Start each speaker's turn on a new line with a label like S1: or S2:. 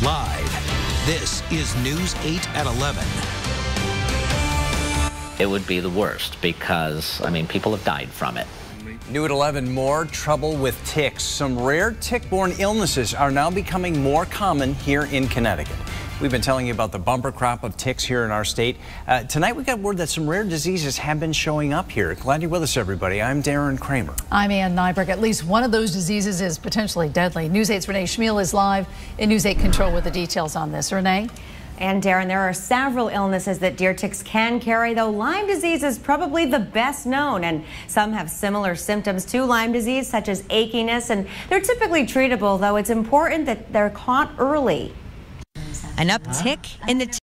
S1: Live, this is News 8 at 11.
S2: It would be the worst because, people have died from it.
S3: New at 11, more trouble with ticks. Some rare tick-borne illnesses are now becoming more common here in Connecticut. We've been telling you about the bumper crop of ticks here in our state. Tonight we got word that some rare diseases have been showing up here. Glad you're with us, everybody. I'm Darren Kramer.
S4: I'm Nyberg. At least one of those diseases is potentially deadly. News 8's Renee Schmiel is live in News 8 Control with the details on this. Renee?
S5: And Darren, there are several illnesses that deer ticks can carry, though Lyme disease is probably the best known, and some have similar symptoms to Lyme disease, such as achiness, and they're typically treatable, though it's important that they're caught early.
S6: An uptick in the